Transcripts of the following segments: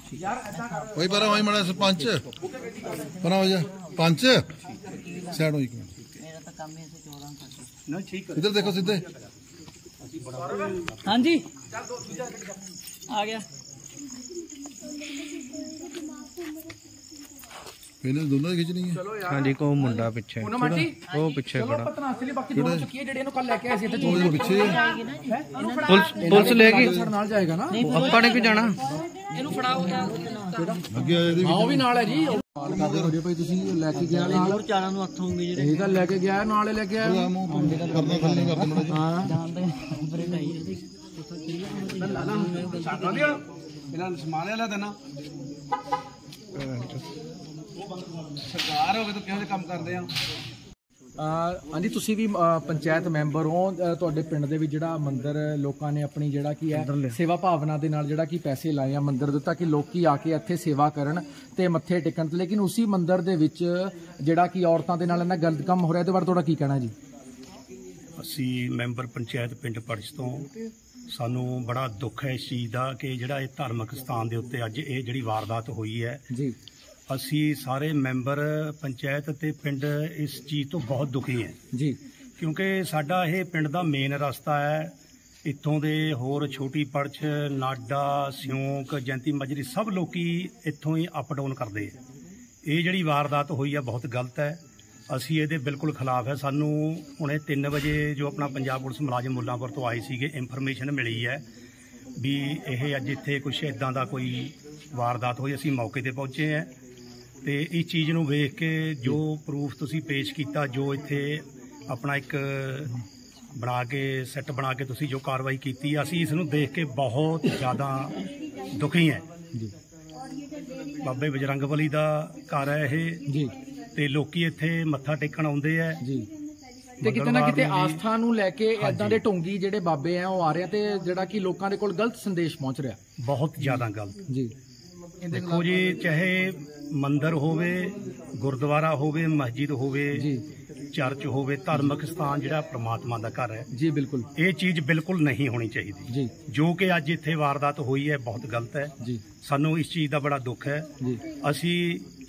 वही पर वही माड़ा सरपंच पर हो जा पंच साइड हो एक मिनट इधर देखो सीधे। हाँ जी आ गया पहले दोनों खिंचनी है। हाँ जी को मुंडा पिछे वो पिछे खड़ा पुलिस लेगी ਆਪਾਂ ਨੇ ਕਿਉਂ ਜਾਣਾ ਇਹਨੂੰ ਫੜਾਓ ਅੱਗੇ ਆਓ ਵੀ ਨਾਲ ਹੈ ਜੀ ਕਰਦੇ ਹੋ ਭਾਈ ਤੁਸੀਂ ਲੈ ਕੇ ਗਿਆ ਨਾਲ ਹੋਰ ਚਾਰਾਂ ਨੂੰ ਹੱਥ ਹੋਣਗੇ ਜਿਹੜੇ ਇਹ ਤਾਂ ਲੈ ਕੇ ਗਿਆ ਨਾਲੇ ਲੈ ਕੇ ਆਇਆ करना थल्ले कर देना जी। ਹਾਂ ਜਾਣਦੇ ਬਰੇ ਢਾਈ ਇਹਨਾਂ ਨੂੰ ਸਮਾਨ ਲੈ ਦੇਣਾ ਸਰਕਾਰ ਹੋਵੇ ਤਾਂ ਕਿਹੋ ਜਿਹੇ ਕੰਮ ਕਰਦੇ ਆ। ਹਾਂਜੀ ਤੁਸੀਂ ਵੀ ਪੰਚਾਇਤ ਮੈਂਬਰ ਹੋ ਤੁਹਾਡੇ ਪਿੰਡ ਦੇ ਵਿੱਚ ਜਿਹੜਾ ਮੰਦਿਰ ਲੋਕਾਂ ਨੇ ਆਪਣੀ ਜਿਹੜਾ ਕੀ ਹੈ ਸੇਵਾ ਭਾਵਨਾ ਦੇ ਨਾਲ ਜਿਹੜਾ ਕਿ ਪੈਸੇ ਲਾਏ ਆ ਮੰਦਿਰ ਦਿੱਤਾ ਕਿ ਲੋਕੀ ਆ ਕੇ ਇੱਥੇ ਸੇਵਾ ਕਰਨ ਤੇ ਮੱਥੇ ਟੇਕਣ ਤੇ ਲੇਕਿਨ ਉਸੇ ਮੰਦਿਰ ਦੇ ਵਿੱਚ ਜਿਹੜਾ ਕਿ ਔਰਤਾਂ ਦੇ ਨਾਲ ਇਹਨਾਂ ਗਲਤ ਕੰਮ ਹੋ ਰਿਹਾ ਇਹਦੇ ਬਾਰੇ ਤੁਹਾਡਾ ਕੀ ਕਹਿਣਾ ਜੀ? ਅਸੀਂ ਮੈਂਬਰ ਪੰਚਾਇਤ ਪਿੰਡ ਪੜਚ ਤੋਂ ਸਾਨੂੰ ਬੜਾ ਦੁੱਖ ਹੈ ਇਸ ਚੀਜ਼ ਦਾ ਕਿ ਜਿਹੜਾ ਇਹ ਧਾਰਮਿਕ ਸਥਾਨ ਦੇ ਉੱਤੇ ਅੱਜ ਇਹ ਜਿਹੜੀ ਵਾਰਦਾਤ ਹੋਈ ਹੈ ਜੀ ਅਸੀਂ ਸਾਰੇ ਮੈਂਬਰ ਪੰਚਾਇਤ ਅਤੇ ਪਿੰਡ ਇਸ ਚੀਜ਼ ਤੋਂ ਬਹੁਤ ਦੁਖੀ ਹੈ ਜੀ ਕਿਉਂਕਿ ਸਾਡਾ ਇਹ ਪਿੰਡ ਦਾ ਮੇਨ ਰਸਤਾ ਹੈ। ਇੱਥੋਂ ਦੇ ਹੋਰ ਛੋਟੀ ਪੜਚ ਨਾਡਾ ਸਿਉਂਕ ਜੈਂਤੀ ਮਜਰੀ ਸਭ ਲੋਕੀ ਇੱਥੋਂ ਹੀ ਅਪ ਡਾਊਨ ਕਰਦੇ ਆ। ਇਹ ਜਿਹੜੀ ਵਾਰਦਾਤ ਹੋਈ ਹੈ ਬਹੁਤ ਗਲਤ ਹੈ। ਅਸੀਂ ਇਹਦੇ ਬਿਲਕੁਲ ਖਿਲਾਫ ਹੈ। ਸਾਨੂੰ ਹੁਣੇ 3 ਵਜੇ ਜੋ ਆਪਣਾ ਪੰਜਾਬ ਪੁਲਿਸ ਮੁਲਾਜ਼ਮ ਮੁੱਲਾਂਪੁਰ ਤੋਂ ਆਏ ਸੀਗੇ ਇਨਫੋਰਮੇਸ਼ਨ ਮਿਲੀ ਹੈ ਵੀ ਇਹ ਅੱਜ ਇੱਥੇ ਕੁਛ ਇੱਦਾਂ ਦਾ ਕੋਈ ਵਾਰਦਾਤ ਹੋਈ। ਅਸੀਂ ਮੌਕੇ ਤੇ ਪਹੁੰਚੇ ਹਾਂ ਤੇ ਇਸ ਚੀਜ਼ ਨੂੰ ਵੇਖ ਕੇ ਜੋ ਪ੍ਰੂਫ ਤੁਸੀਂ ਪੇਸ਼ ਕੀਤਾ ਜੋ ਇੱਥੇ ਆਪਣਾ ਇੱਕ ਬਣਾ ਕੇ ਸੈੱਟ ਬਣਾ ਕੇ ਤੁਸੀਂ ਜੋ ਕਾਰਵਾਈ ਕੀਤੀ ਅਸੀਂ ਇਸ ਨੂੰ ਦੇਖ ਕੇ ਬਹੁਤ ਜ਼ਿਆਦਾ ਦੁਖੀ ਹੈ। ਬਾਬੇ ਬਜਰੰਗਬਲੀ ਦਾ ਘਰ ਹੈ ਇਹ ਜੀ ਤੇ ਲੋਕੀ ਇੱਥੇ ਮੱਥਾ ਟੇਕਣ ਆਉਂਦੇ ਆ ਜੀ ਤੇ ਕਿਤੇ ਨਾ ਕਿਤੇ ਆਸਥਾ ਨੂੰ ਲੈ ਕੇ ਇਦਾਂ ਦੇ ਢੋਂਗੀ ਜਿਹੜੇ ਬਾਬੇ ਆ ਉਹ ਆ ਰਹੇ ਤੇ ਜਿਹੜਾ ਕਿ ਲੋਕਾਂ ਦੇ ਕੋਲ ਗਲਤ ਸੰਦੇਸ਼ ਪਹੁੰਚ ਰਿਹਾ ਬਹੁਤ ਜ਼ਿਆਦਾ ਗਲਤ ਜੀ। ਦੇਖੋ ਜੀ ਚਾਹੇ ਮੰਦਿਰ ਹੋਵੇ ਗੁਰਦੁਆਰਾ ਹੋਵੇ ਮਸਜਿਦ ਹੋਵੇ ਜੀ ਚਰਚ ਹੋਵੇ ਧਾਰਮਿਕ ਸਥਾਨ ਜਿਹੜਾ ਪ੍ਰਮਾਤਮਾ ਦਾ ਘਰ ਹੈ ਜੀ ਬਿਲਕੁਲ ਇਹ ਚੀਜ਼ ਬਿਲਕੁਲ ਨਹੀਂ ਹੋਣੀ ਚਾਹੀਦੀ ਜੀ ਜੋ ਕਿ ਅੱਜ ਇੱਥੇ ਵਾਰਦਾਤ ਹੋਈ ਹੈ ਬਹੁਤ ਗਲਤ ਹੈ। ਜੀ ਸਾਨੂੰ ਇਸ ਚੀਜ਼ ਦਾ ਬੜਾ ਦੁੱਖ ਹੈ। ਜੀ ਅਸੀਂ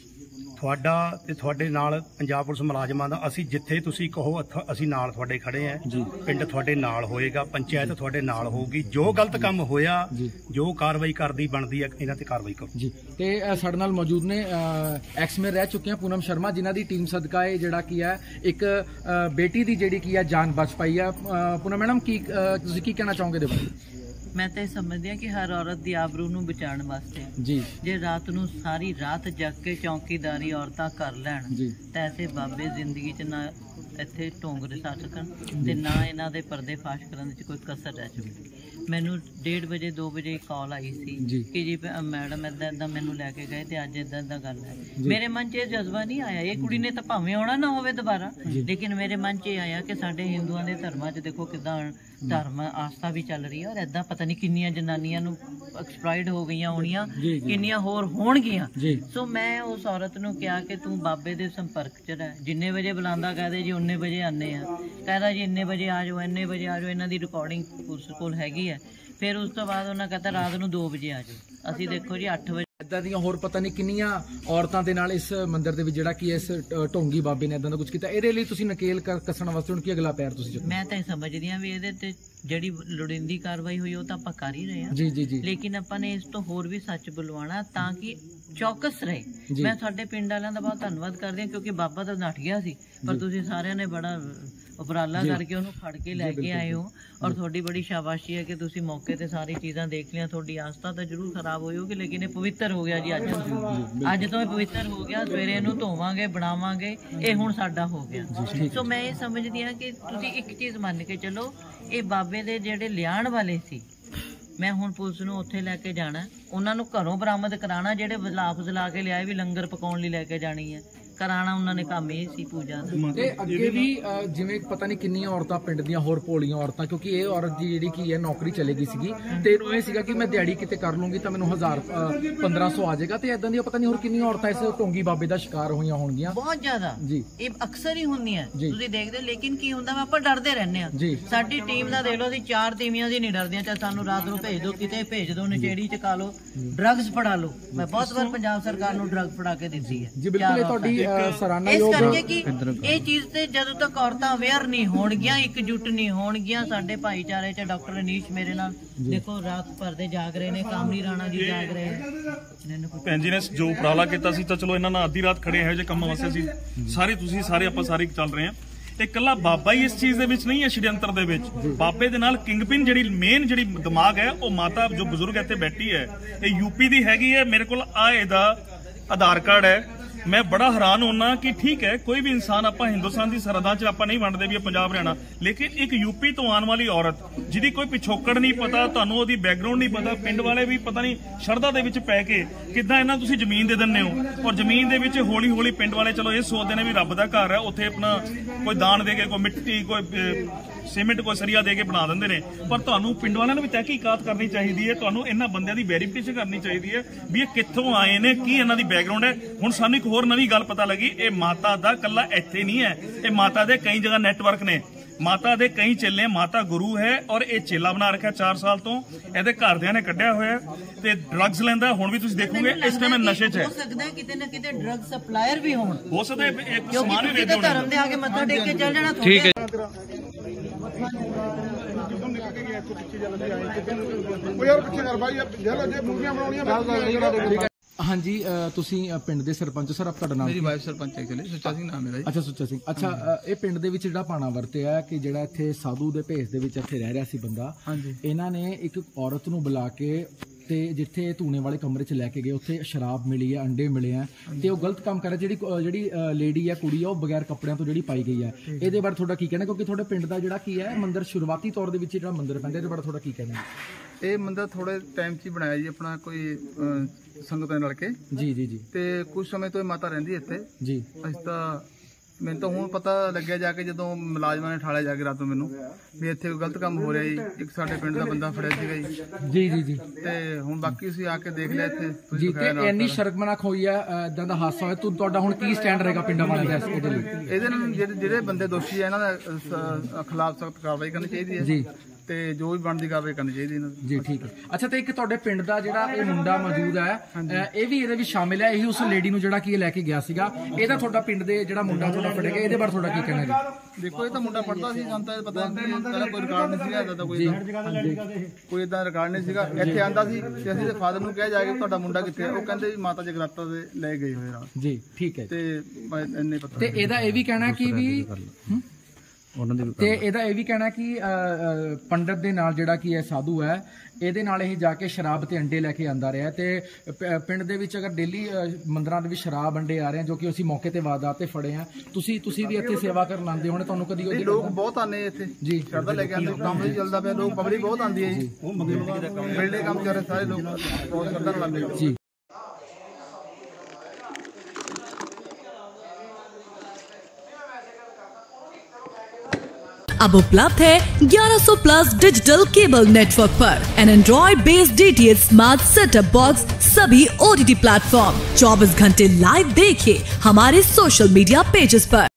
ਤੁਹਾਡਾ ਤੇ ਤੁਹਾਡੇ ਨਾਲ ਪੰਜਾਬ ਪੁਲਿਸ ਮੁਲਾਜ਼ਮਾਂ ਦਾ ਅਸੀਂ ਜਿੱਥੇ ਤੁਸੀਂ ਕਹੋ ਅਸੀਂ ਨਾਲ ਤੁਹਾਡੇ ਖੜੇ ਆਂ। ਪਿੰਡ ਤੁਹਾਡੇ ਨਾਲ ਹੋਏਗਾ ਪੰਚਾਇਤ ਤੁਹਾਡੇ ਨਾਲ ਹੋਊਗੀ ਜੋ ਗਲਤ ਕੰਮ ਹੋਇਆ ਜੋ ਕਾਰਵਾਈ ਕਰਦੀ ਬਣਦੀ ਹੈ ਇਹਨਾਂ ਤੇ ਕਾਰਵਾਈ ਕਰੋ ਜੀ। ਤੇ ਸਾਡੇ ਨਾਲ ਮੌਜੂਦ ਨੇ ਐਕਸਮੇਅਰ ਰਹਿ ਚੁੱਕੇ ਆ ਪੂਨਮ ਸ਼ਰਮਾ ਜਿਨ੍ਹਾਂ ਦੀ ਟੀਮ ਸਦਕਾ ਇਹ ਜਿਹੜਾ ਕੀ ਹੈ ਇੱਕ ਬੇਟੀ ਦੀ ਜਿਹੜੀ ਕੀ ਹੈ ਜਾਨ ਬਚ ਪਾਈ ਹੈ। ਪੂਨਮ ਮੈਡਮ ਕੀ ਤੁਸੀਂ ਕੀ ਕਹਿਣਾ ਚਾਹੋਗੇ ਦੇਖੋ? ਮੈਂ ਤਾਂ ਇਹ ਸਮਝਦੀ ਹਾਂ ਕਿ ਹਰ ਔਰਤ ਦੀ ਆਬਰੂ ਨੂੰ ਬਚਾਉਣ ਵਾਸਤੇ ਜੀ ਜੇ ਰਾਤ ਨੂੰ ਸਾਰੀ ਰਾਤ ਜਗ ਕੇ ਚੌਕੀਦਾਰੀ ਔਰਤਾਂ ਕਰ ਲੈਣ ਜੀ ਤਾਂ ਐਸੇ ਬਾਬੇ ਜ਼ਿੰਦਗੀ 'ਚ ਨਾ ਇੱਥੇ ਢੋਂਗ ਰਸਾ ਸਕਣ ਤੇ ਨਾ ਇਹਨਾਂ ਦੇ ਪਰਦੇ ਫਾਸ਼ ਕਰਨ 'ਚ ਕੋਈ ਕਸਰ ਰਹਿ ਚੁੱਕੀ। ਮੈਨੂੰ 1:30 ਵਜੇ 2 ਵਜੇ ਕਾਲ ਆਈ ਸੀ ਕਿ ਜੀ ਮੈਡਮ ਏਦਾਂ ਏਦਾਂ ਮੈਨੂੰ ਲੈ ਕੇ ਗਏ ਤੇ ਅੱਜ ਏਦਾਂ ਏਦਾਂ ਗੱਲ ਹੈ। ਮੇਰੇ ਮਨ 'ਚ ਇਹ ਜਜ਼ਬਾ ਨਹੀਂ ਆਇਆ ਇਹ ਕੁੜੀ ਨੇ ਤਾਂ ਭਾਵੇਂ ਆਉਣਾ ਨਾ ਹੋਵੇ ਦੁਬਾਰਾ ਲੇਕਿਨ ਮੇਰੇ ਮਨ 'ਚ ਇਹ ਆਇਆ ਕਿ ਸਾਡੇ ਹਿੰਦੂਆਂ ਦੇ ਧਰਮਾਂ 'ਚ ਦੇਖੋ ਕਿੱਦਾਂ ਧਰਮ ਆਸਥਾ ਵੀ ਚੱਲ ਰਹੀ ਹੈ ਔਰ ਏਦਾਂ ਪਤਾ ਨਹੀਂ ਕਿੰਨੀਆਂ ਜਨਾਨੀਆਂ ਨੂੰ ਐਕਸਪਾਇਰਡ ਹੋ ਗਈਆਂ ਹੋਣੀਆਂ ਕਿੰਨੀਆਂ ਹੋਰ ਹੋਣਗੀਆਂ। ਸੋ ਮੈਂ ਉਸ ਔਰਤ ਨੂੰ ਕਿਹਾ ਕਿ ਤੂੰ ਬਾਬੇ ਦੇ ਸੰਪਰਕ 'ਚ ਰਹਿ ਜਿੰਨੇ ਵਜੇ ਬੁਲਾਉਂਦਾ ਕਹਦੇ ਜੀ ਉਨੇ ਵਜੇ ਆਉਂਦੇ ਆ ਕਹਿੰਦਾ ਜੀ ਇੰਨੇ ਵਜੇ ਆ ਜਾਓ ਇੰਨੇ ਵਜੇ ਆ ਜਾਓ ਇਹਨਾਂ ਦੀ ਰਿਕਾਰਡਿੰਗ ਪੁਲਿਸ ਕੋਲ ਹੈਗੀ ਹੈ। ਫਿਰ ਉਸ ਤੋਂ ਬਾਅਦ ਉਹਨਾਂ ਕਹਿੰਦਾ ਰਾਤ ਨੂੰ 2 ਵਜੇ ਆ ਜਾਓ। ਅਸੀਂ ਦੇਖੋ ਜੀ 8 ਵਜੇ ਇਦਾਂ ਦੀਆਂ ਹੋਰ ਪਤਾ ਨਹੀਂ ਕਿੰਨੀਆਂ ਔਰਤਾਂ ਦੇ ਨਾਲ ਇਸ ਮੰਦਿਰ ਦੇ ਵਿੱਚ ਜਿਹੜਾ ਕਿ ਇਸ ਢੋਂਗੀ ਬਾਬੇ ਨੇ ਇਦਾਂ ਦਾ ਕੁਝ ਕੀਤਾ। ਇਹਦੇ ਲਈ ਤੁਸੀਂ ਨਕੇਲ ਕੱਸਣ ਵਾਸਤੇ ਹੁਣ ਕੀ ਅਗਲਾ ਪੈਰ ਤੁਸੀਂ ਚੁੱਕੋ? ਮੈਂ ਤਾਂ ਇਹ ਸਮਝਦੀ ਹਾਂ ਵੀ ਇਹਦੇ ਤੇ ਜਿਹੜੀ ਲੋੜੀਂਦੀ ਕਾਰਵਾਈ ਹੋਈ ਉਹ ਤਾਂ ਆਪਾਂ ਕਰ ਹੀ ਰਹੇ ਹਾਂ ਜੀ ਜੀ ਜੀ ਲੇਕਿਨ ਆਪਾਂ ਨੇ ਇਸ ਤੋਂ ਹੋਰ ਵੀ ਸੱਚ ਬੁਲਵਾਉਣਾ ਤਾਂ ਕਿ ਚੌਕਸ ਰਹੇ। ਮੈਂ ਸਾਡੇ ਪਿੰਡ ਵਾਲਿਆਂ ਦਾ ਬਹੁਤ ਧੰਨਵਾਦ ਕਰਦੀ ਹਾਂ ਕਿਉਂਕਿ ਬਾਬਾ ਤਾਂ ਨੱਠ ਗਿਆ ਸੀ ਪਰ ਤੁਸੀਂ ਸਾਰਿਆਂ ਨੇ ਬੜਾ ਉਪਰਾਲਾ ਕਰਕੇ ਉਹਨੂੰ ਫੜ ਕੇ ਲੈ ਕੇ ਆਏ ਹੋ ਔਰ ਤੁਹਾਡੀ ਬੜੀ ਸ਼ਾਬਾਸ਼ੀ ਹੈ ਕਿ ਤੁਸੀਂ ਮੌਕੇ ਤੇ ਸਾਰੀ ਚੀਜ਼ਾਂ ਦੇਖ ਲਿਆ। ਤੁਹਾਡੀ ਆਸਥਾ ਤਾਂ ਜ਼ਰੂਰ ਖਰਾਬ ਹੋਈ ਹੋਗੀ ਲੇਕਿਨ ਇਹ ਪਵਿੱਤਰ ਹੋ ਗਿਆ ਜੀ ਅੱਜ ਤੋਂ ਇਹ ਪਵਿੱਤਰ ਹੋ ਗਿਆ। ਸਵੇਰੇ ਇਹਨੂੰ ਧੋਵਾਂਗੇ ਬਣਾਵਾਂਗੇ ਇਹ ਹੁਣ ਸਾਡਾ ਹੋ ਗਿਆ। ਸੋ ਮੈਂ ਇਹ ਸਮਝਦੀ ਹਾਂ ਕਿ ਤੁਸੀਂ ਇੱਕ ਚੀਜ਼ ਮੰਨ ਕੇ ਚੱਲੋ ਇਹ ਬਾਬੇ ਦੇ ਜਿਹੜੇ ਲਿਆਉਣ ਵਾਲੇ ਸੀ ਮੈਂ ਹੁਣ ਪੁਲਿਸ ਨੂੰ ਉੱਥੇ ਲੈ ਕੇ ਜਾਣਾ ਉਹਨਾਂ ਨੂੰ ਘਰੋਂ ਬਰਾਮਦ ਕਰਾਉਣਾ ਜਿਹੜੇ ਲਾਫ ਲਾ ਕੇ ਲਿਆਏ ਵੀ ਲੰਗਰ ਪਕਾਉਣ ਲਈ ਲੈ ਕੇ ਜਾਣੀ ਹੈ ਕਰਾਣਾ ਉਹਨਾਂ ਨੇ ਕੰਮ ਇਹ ਸੀ ਪੂਜਾ ਦਾ। ਤੇ ਅੱਗੇ ਵੀ ਜਿਵੇਂ ਪਤਾ ਨਹੀਂ ਕਿੰਨੀਆਂ ਔਰਤਾਂ ਪਿੰਡ ਦੀਆਂ ਹੋਰ ਭੋਲੀਆਂ ਔਰਤਾਂ, ਕਿਉਂਕਿ ਇਹ ਔਰਤ ਦੀ ਜਿਹੜੀ ਕੀ ਹੈ ਨੌਕਰੀ ਚਲੇ ਗਈ ਸੀਗੀ ਤੇ ਇਹਨੂੰ ਇਹ ਸੀਗਾ ਕਿ ਮੈਂ ਦਿਹਾੜੀ ਕਿਤੇ ਕਰ ਲੂੰਗੀ ਤਾਂ ਮੈਨੂੰ 1000 1500 ਆ ਜਾਏਗਾ, ਤੇ ਇਦਾਂ ਦੀਆਂ ਪਤਾ ਨਹੀਂ ਹੋਰ ਕਿੰਨੀਆਂ ਔਰਤਾਂ ਇਸ ਢੋਂਗੀ ਬਾਬੇ ਦਾ ਸ਼ਿਕਾਰ ਹੋਈਆਂ ਹੋਣਗੀਆਂ। ਬਹੁਤ ਜ਼ਿਆਦਾ ਜੀ, ਇਹ ਅਕਸਰ ਹੀ ਹੁੰਦੀਆਂ ਜੀ। ਤੁਸੀਂ ਦੇਖਦੇ, ਲੇਕਿਨ ਕੀ ਹੁੰਦਾ ਵਾ, ਆਪਾਂ ਡਰਦੇ ਰਹਿੰਦੇ ਆ। ਜੀ। ਸਾਡੀ ਟੀਮ ਦਾ ਦੇਖ ਲਓ, ਅਸੀਂ 4 ਤੀਵੀਆਂ ਦੀ ਨਹੀਂ ਡਰਦੀਆਂ, ਚਾਹੇ ਸਾਨੂੰ ਰਾਤ ਨੂੰ ਭੇਜ ਦਿਓ, ਕਿਤੇ ਭੇਜ ਦਿਓ, ਨਸ਼ੇੜੀ ਚ ਕਾ ਲਓ, ਡਰੱਗਸ ਫੜਾ ਲਓ। ਮੈਂ ਬਹੁਤ ਵਾਰ ਪੰਜਾਬ ਸਰਕਾਰ ਨੂੰ ਡਰੱਗ ਫੜਾ ਕੇ ਦਿੱਤੀ ਹੈ। ਜੀ ਬਿਲਕੁਲ, ਇਹ ਤੁਹਾਡੀ ਸਰਾਹਨਾ ਇਸ ਯੋਗ। ਕਰਕੇ ਕਿ ਇਹ ਚੀਜ਼ ਤੇ ਜਦੋਂ ਤੱਕ ਔਰਤਾਂ ਅਵੇਅਰ ਨਹੀਂ ਹੋਣਗੀਆਂ, ਇਕਜੁੱਟ ਨਹੀਂ ਹੋਣਗੀਆਂ, ਸਾਡੇ ਭਾਈਚਾਰੇ ਚ ਡਾਕਟਰ ਅਨੀਸ਼ ਮੇਰੇ ਨਾਲ ਦੇਖੋ ਰਾਤ ਭਰ ਦੇ ਜਾਗ ਰਹੇ ਨੇ, ਕਾਮਨੀ ਰਾਣਾ ਜੀ ਜਾਗ ਰਹੇ ਨੇ। ਭੈਣ ਜੀ ਨੇ ਜੋ ਉਪਰਾਲਾ ਕੀਤਾ ਸੀ ਤਾਂ ਚਲੋ ਇਹਨਾਂ ਨਾਲ ਅੱਧੀ ਰਾਤ ਖੜੇ ਇਹੋ ਜਿਹੇ ਕੰਮਾਂ ਵਾਸਤੇ ਸੀ ਸਾਰੇ, ਤੁਸੀਂ ਸਾਰੇ ਆਪਾਂ ਸਾਰੇ ਚੱਲ ਰਹੇ ਹਾਂ। ਤੇ ਇਕੱਲਾ ਬਾਬਾ ਹੀ ਇਸ ਚੀਜ਼ ਦੇ ਵਿੱਚ ਨਹੀਂ ਹੈ, ਸ਼ੜਯੰਤਰ ਦੇ ਵਿੱਚ ਬਾਬੇ ਦੇ ਨਾਲ ਕਿੰਗਪਿਨ ਜਿਹੜੀ ਮੇਨ ਜਿਹੜੀ ਦਿਮਾਗ ਹੈ ਉਹ ਮਾਤਾ ਜੋ ਬਜ਼ੁਰਗ ਇੱਥੇ ਬੈਠੀ ਹੈ, ਇਹ ਯੂਪੀ ਦੀ ਹੈਗੀ ਹੈ। ਮੇਰੇ ਕੋਲ ਆ ਇਹਦਾ ਆਧਾਰ ਕਾਰਡ ਹੈ। ਮੈਂ ਬੜਾ ਹੈਰਾਨ ਹੋਣਾ ਕਿ ਠੀਕ ਹੈ ਕੋਈ ਵੀ ਇਨਸਾਨ, ਆਪਾਂ ਹਿੰਦੁਸਤਾਨ ਦੀ ਸਰਹੱਦਾਂ 'ਚ ਆਪਾਂ ਨਹੀਂ ਵੰਡਦੇ ਵੀ ਇਹ ਪੰਜਾਬ ਹਰਿਆਣਾ, ਲੇਕਿਨ ਇੱਕ ਯੂਪੀ ਤੋਂ ਆਉਣ ਵਾਲੀ ਔਰਤ ਜਿਹਦੀ ਕੋਈ ਪਿਛੋਕੜ ਨਹੀਂ ਪਤਾ, ਤੁਹਾਨੂੰ ਉਹਦੀ ਬੈਕਗ੍ਰਾਉਂਡ ਨਹੀਂ ਪਤਾ, ਪਿੰਡ ਵਾਲੇ ਵੀ ਪਤਾ ਨਹੀਂ ਸ਼ਰਧਾ ਦੇ ਵਿੱਚ ਪੈ ਕੇ ਕਿੱਦਾਂ ਇਹਨਾਂ ਤੁਸੀਂ ਜ਼ਮੀਨ ਦੇ ਦਿੰਦੇ ਹੋ, ਔਰ ਜ਼ਮੀਨ ਦੇ ਵਿੱਚ ਹੌਲੀ ਹੌਲੀ ਪਿੰਡ ਵਾਲੇ ਚਲੋ ਇਹ ਸੋਚਦੇ ਨੇ ਵੀ ਰੱਬ ਦਾ ਘਰ ਹੈ, ਉੱਥੇ ਆਪਣਾ ਕੋਈ ਦਾਨ ਦੇ ਕੇ, ਕੋਈ ਮਿੱਟੀ, ਕੋਈ ਸੀਮੈਂਟ, ਕੋਈ ਸਰੀਆ ਦੇ ਕੇ ਬਣਾ ਦਿੰਦੇ ਨੇ। ਪਰ ਤੁਹਾਨੂੰ ਪਿੰਡ ਵਾਲਿਆਂ ਨੂੰ ਵੀ ਤਹਿਕੀਕਾਤ ਕਰਨੀ ਚਾਹੀਦੀ ਹੈ, ਤੁਹਾਨੂੰ ਇਹਨਾਂ ਬੰਦਿਆਂ ਦੀ ਵੈਰੀਫਿਕੇਸ਼ਨ ਕਰਨੀ ਚਾਹੀਦੀ ਹੈ ਵੀ ਇਹ ਕਿੱਥੋਂ ਆਏ ਨੇ, ਕੀ ਇਹਨਾਂ ਦੀ ਬੈਕਗ੍ਰਾਉਂਡ ਹੈ। ਹੁਣ ਸਾਨੂੰ ਇੱਕ ਹੋਰ ਨਵੀਂ ਗੱਲ ਪਤਾ ਲੱਗੀ, ਇਹ ਮਾਤਾ ਦਾ ਕੱਲਾ ਇੱਥੇ ਨਹੀਂ ਹੈ, ਇਹ ਮਾਤਾ ਦੇ ਕਈ ਜਗ੍ਹਾ ਨੈਟਵਰਕ ਨੇ, ਮਾਤਾ ਦੇ ਕਈ ਚੇਲੇ, ਮਾਤਾ ਗੁਰੂ ਹੈ ਔਰ ਇਹ ਚੇਲਾ ਬਣਾ ਰੱਖਿਆ 4 ਸਾਲ ਤੋਂ, ਇਹਦੇ ਘਰਦਿਆਂ ਨੇ ਕੱਢਿਆ ਹੋਇਆ ਤੇ ਡਰੱਗਸ ਲੈਂਦਾ। ਹੁਣ ਵੀ ਤੁਸੀਂ ਦੇਖੋਗੇ ਇਸ ਟਾਈਮ ਨਸ਼ੇ 'ਚ ਹੈ। ਹੋ ਸਕਦਾ ਹੈ ਕਿਤੇ ਨਾ ਕਿਤੇ ਡਰੱਗ ਸਪਲਾਇਰ ਵੀ ਹੋਣ, ਹੋ ਸਕਦਾ ਇੱਕ ਕਿਉਂਕਿ ਸਮਾਨ ਵੀ ਕਿਸੇ ਵੇਚਦੇ ਦੇ ਧਰਮ ਦੇ ਆ ਕੇ ਮੱਥਾ ਟੇਕ ਕੇ ਚੱਲ ਜਾਣਾ। ਠੀਕ ਹੈ। ਹਾਂਜੀ, ਤੁਸੀਂ ਪਿੰਡ ਦੇ ਸਰਪੰਚ ਸਰ, ਤੁਹਾਡਾ ਨਾਮ? ਮੇਰੀ ਵਾਈਫ ਸਰਪੰਚ ਐਕਚੁਅਲੀ ਸੁੱਚਾ ਸਿੰਘ ਨਾਮ ਮੇਰਾ ਜੀ। ਅੱਛਾ, ਸੁੱਚਾ ਸਿੰਘ। ਅੱਛਾ, ਇਹ ਪਿੰਡ ਦੇ ਵਿੱਚ ਜਿਹੜਾ ਪਾਣਾ ਵਰਤਿਆ ਕਿ ਜਿਹੜਾ ਇੱਥੇ ਸਾਧੂ ਦੇ ਭੇਸ ਦੇ ਵਿੱਚ ਇੱਥੇ ਰਹਿ ਰਿਹਾ ਸੀ ਬੰਦਾ, ਹਾਂਜੀ। ਇਹਨਾਂ ਨੇ ਇੱਕ ਔਰਤ ਨੂੰ ਬੁਲਾ ਕੇ ਤੇ ਜਿੱਥੇ ਧੂਣੇ ਵਾਲੇ ਕਮਰੇ 'ਚ ਲੈ ਕੇ ਗਏ, ਉੱਥੇ ਸ਼ਰਾਬ ਮਿਲੀ ਹੈ, ਅੰਡੇ ਮਿਲੇ ਆ, ਤੇ ਉਹ ਗਲਤ ਕੰਮ ਕਰ ਰਿਹਾ। ਜਿਹੜੀ ਲੇਡੀ ਹੈ, ਕੁੜੀ ਆ, ਉਹ ਬਗੈਰ ਕੱਪੜਿਆਂ ਤੋਂ ਜਿਹੜੀ ਪਾਈ ਗਈ ਹੈ, ਇਹਦੇ ਬਾਰੇ ਤੁਹਾਡਾ ਕੀ ਕਹਿਣਾ? ਕਿਉਂਕਿ ਤੁਹਾਡੇ ਪਿੰਡ ਦਾ ਜਿਹੜਾ ਕੀ ਹੈ ਮੰਦਿਰ ਸ਼ੁਰੂਆਤੀ ਤੌਰ ਦੇ ਵਿੱਚ ਜਿਹੜਾ ਮੰਦਿਰ ਪੈਂਦਾ, ਇਹਦੇ ਬਾਰੇ ਤੁਹਾਡਾ ਕੀ ਕਹਿਣਾ? ਇਹ ਮੰਦਿਰ ਥੋੜੇ ਟਾਈਮ 'ਚ ਹੀ ਬਣਾਇਆ ਜੀ, ਆਪਣਾ ਕੋਈ ਸੰਗਤਾਂ ਨਾਲ ਕੇ। ਜੀ ਜੀ ਜੀ। ਤੇ ਕੁਝ ਸਮੇਂ ਤੋਂ ਇਹ ਮਾਤਾ ਰਹਿੰਦੀ ਇੱਥੇ ਜੀ। ਅਸੀਂ ਤਾਂ ਮੈਨੂੰ ਤਾਂ ਹੁਣ ਪਤਾ ਲੱਗਿਆ ਜਾ ਕੇ, ਜਦੋਂ ਮੁਲਾਜ਼ਮਾਂ ਨੇ ਠਾਲਿਆ ਜਾ ਕੇ ਰਾਤ ਨੂੰ ਮੈਨੂੰ ਵੀ ਇੱਥੇ ਕੋਈ ਗਲਤ ਕੰਮ ਹੋ ਰਿਹਾ ਜੀ। ਇੱਕ ਸਾਡੇ ਪਿੰਡ ਦਾ ਬੰਦਾ ਫੜਿਆ ਸੀਗਾ ਜੀ। ਜੀ ਜੀ ਜੀ। ਤੇ ਹੁਣ ਬਾਕੀ ਅਸੀਂ ਆ ਕੇ ਦੇਖ ਲਿਆ ਇੱਥੇ ਤੁਸੀਂ ਜੀ। ਦਿਖਾਇਆ ਤੇ ਨਾਲ ਇੰਨੀ ਸਾਰਾ। ਸ਼ਰਮਨਾਕ ਹੋਈ ਹੈ, ਇਦਾਂ ਦਾ ਹਾਦਸਾ ਹੋਇਆ, ਤੁਹਾਡਾ ਹੁਣ ਕੀ ਸਟੈਂਡ ਰਹੇਗਾ ਪਿੰਡਾਂ ਵਾਲਿਆਂ ਦਾ ਇਹਦੇ ਲਈ? ਇਹਦੇ ਨਾਲ ਜਿਹੜੇ ਬੰਦੇ ਦੋਸ਼ੀ ਆ ਇਹਨਾਂ ਦਾ ਖਿਲਾਫ ਸਖਤ ਕਾਰਵਾਈ ਕਰਨੀ ਚਾਹੀਦੀ ਹੈ ਜੀ। ਤੇ ਜੋ ਵੀ ਬਣਦੀ ਕਾਰਵਾਈ ਕਰਨੀ ਚਾਹੀਦੀ ਇਹਨਾਂ ਦੀ। ਜੀ ਠੀਕ ਹੈ। ਅੱਛਾ, ਤੇ ਇੱਕ ਤੁਹਾਡੇ ਪਿੰਡ ਦਾ ਜਿਹੜਾ ਇਹ ਮੁੰਡਾ ਮੌਜੂਦ ਹੈ, ਇਹ ਵੀ ਇਹਦੇ ਵਿੱਚ ਸ਼ਾਮਿਲ ਹੈ, ਇਹੀ ਉਸ ਲੇਡੀ ਨੂੰ ਜਿਹੜਾ ਕੀ ਲੈ ਕੇ ਗਿਆ ਸੀਗਾ। ਇਹਦਾ ਤੁਹਾਡਾ ਪਿੰਡ ਦੇ ਜਿਹੜਾ ਮੁੰਡਾ ਤੁਹਾਡਾ ਫੜਿਆ ਗਿਆ, ਇਹਦੇ ਬਾਰੇ ਤੁਹਾਡਾ ਕੀ ਕਹਿਣਾ ਜੀ? ਦੇਖੋ, ਇਹ ਤਾਂ ਮੁੰਡਾ ਪੜਦਾ ਸੀ, ਸਾਨੂੰ ਤਾਂ ਪਤਾ ਨਹੀਂ, ਪਹਿਲਾਂ ਕੋਈ ਰਿਕਾਰਡ ਨਹੀਂ ਸੀਗਾ, ਤਾਂ ਕੋਈ ਇਦਾਂ ਰਿਕਾਰਡ ਨਹੀਂ ਸੀਗਾ। ਇੱਥੇ ਆਂਦਾ ਸੀ ਤੇ ਅਸੀਂ ਤੇ ਫਾਦਰ ਨੂੰ ਕਿਹਾ ਜਾ ਕੇ ਤੁਹਾਡਾ ਮੁੰਡਾ ਕਿੱਥੇ ਹੈ, ਉਹ ਕਹਿੰਦੇ ਵੀ ਮਾਤਾ ਜਗਰਾਤਾ ਦੇ ਲੈ ਗਏ ਹੋਏ ਰਾਤ। ਜੀ ਠੀਕ ਹੈ। ਤੇ ਇੰਨੇ ਪਤਾ। ਤੇ ਇਹਦਾ ਇਹ ਵੀ ਕਹਿਣਾ ਕਿ ਵੀ ਤੇ ਇਹਦਾ ਇਹ ਵੀ ਕਹਿਣਾ ਕਿ ਪੰਡਤ ਦੇ ਨਾਲ ਜਿਹੜਾ ਕੀ ਹੈ ਸਾਧੂ ਹੈ, ਇਹਦੇ ਨਾਲ ਇਹ ਜਾ ਕੇ ਸ਼ਰਾਬ ਤੇ ਅੰਡੇ ਲੈ ਕੇ ਆਂਦਾ ਰਿਹਾ। ਤੇ ਪਿੰਡ ਦੇ ਵਿੱਚ ਅਗਰ ਡੇਲੀ ਮੰਦਰਾਂ ਦੇ ਵਿੱਚ ਸ਼ਰਾਬ ਅੰਡੇ ਆ ਰਹੇ, ਜੋ ਕਿ ਅਸੀਂ ਮੌਕੇ ਤੇ ਵਾਰਦਾਤ ਤੇ ਫੜੇ ਆ, ਤੁਸੀਂ ਵੀ ਇੱਥੇ ਸੇਵਾ ਕਰਨ ਆਉਂਦੇ ਹੋਣੇ, ਤੁਹਾਨੂੰ ਕਦੀ ਉਹਦੀ ਲੋਕ ਬਹੁਤ ਆਨੇ ਇੱਥੇ ਜੀ ਸ਼ਰਧਾ ਲੈ ਕੇ ਆਉਂਦੇ, ਕੰਮ ਵੀ ਚੱਲਦਾ ਪਿਆ, ਲੋਕ ਪਬਲਿਕ ਬਹੁਤ ਆਉਂਦੀ ਹੈ ਜੀ। ਬਿਲਡੇ ਕੰਮ ਕਰ ਰਹੇ ਸਾਰੇ ਲੋਕ ਬਹੁਤ ਸ਼ਰਧਾ ਨਾਲ ਆਉਂਦੇ ਜੀ। अब उपलब्ध है 1100 प्लस डिजिटल केबल नेटवर्क पर an Android based DTH smart setup box सभी OTT प्लेटफॉर्म। 24 घंटे लाइव देखिए हमारे सोशल मीडिया पेजेस पर।